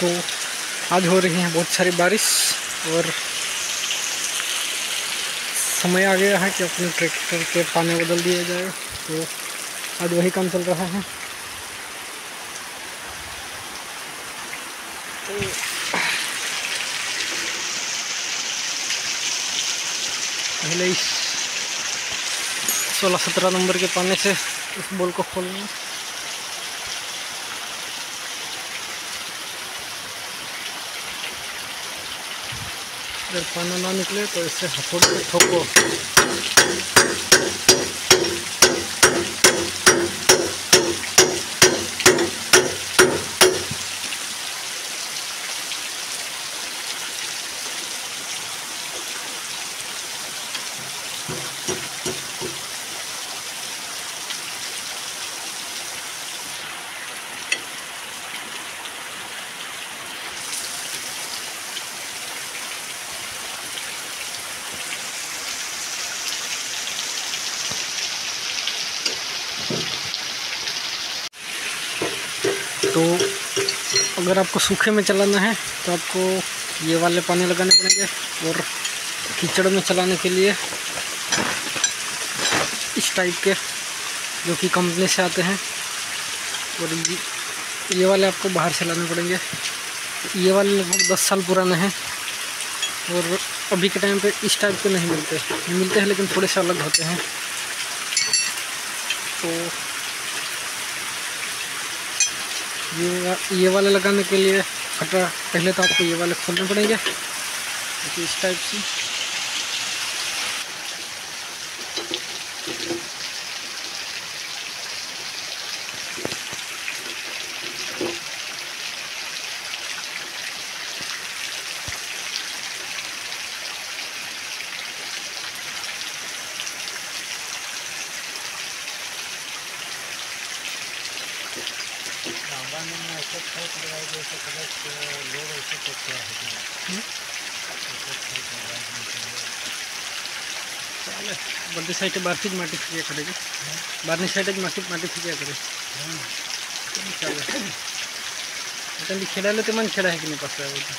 तो आज हो रही है बहुत सारी बारिश और समय आ गया है कि अपने ट्रैक्टर के पानी बदल दिया जाए। तो आज वही काम चल रहा है। तो पहले इस 16-17 नंबर के पानी से इस बोल को खोलना। अगर पानी ना निकले तो इससे हथौड़े से ठोको। तो अगर आपको सूखे में चलाना है तो आपको ये वाले पानी लगाने पड़ेंगे, और कीचड़ में चलाने के लिए इस टाइप के जो कि कंपनी से आते हैं, और ये वाले आपको बाहर से लाने पड़ेंगे। ये वाले लगभग 10 साल पुराने हैं और अभी के टाइम पे इस टाइप के नहीं मिलते हैं, लेकिन थोड़े से अलग होते हैं। तो ये वाले लगाने के लिए फटा पहले तो आपको ये वाले खोलने पड़ेंगे इस टाइप से। बड़ी साइड बारती माटी फिकिया करेगा, बारनी साइड माटी फिकिया करे। चलो खेड़ा लेते मन खेड़ा है कि नहीं पास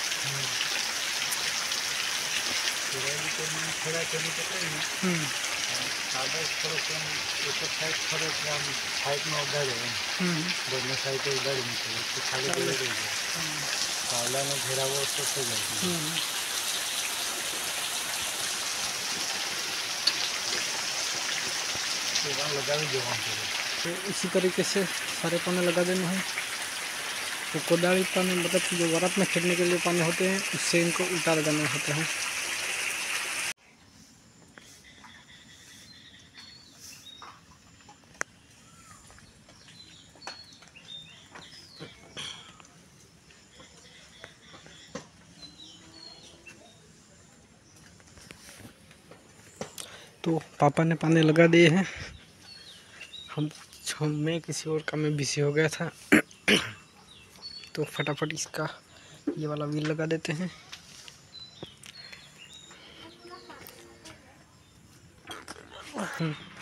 तो इसी तरीके से सारे पानी लगा देने हैं। तो कोदाली पानी मतलब जो वरात में खेलने के लिए पानी होते हैं, उससे इनको उल्टा लगाने होते हैं। तो पापा ने पानी लगा दिए हैं। मैं किसी और काम में बिजी हो गया था तो फटाफट इसका ये वाला व्हील लगा देते हैं।